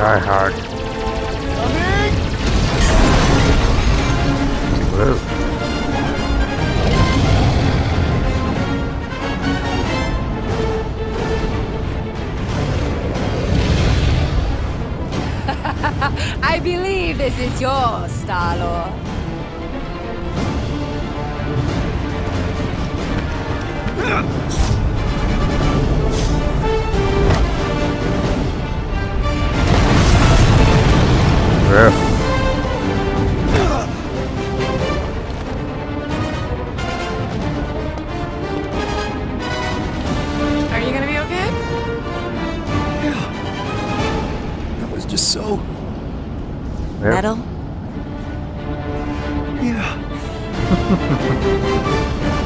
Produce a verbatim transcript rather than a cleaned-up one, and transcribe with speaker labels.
Speaker 1: Die hard. Whoa.
Speaker 2: I believe this is yours, Star-Lord.
Speaker 1: Yeah.
Speaker 2: Are you gonna be okay?
Speaker 3: Yeah. That was just so...
Speaker 1: Yep.
Speaker 2: Metal?
Speaker 3: Yeah.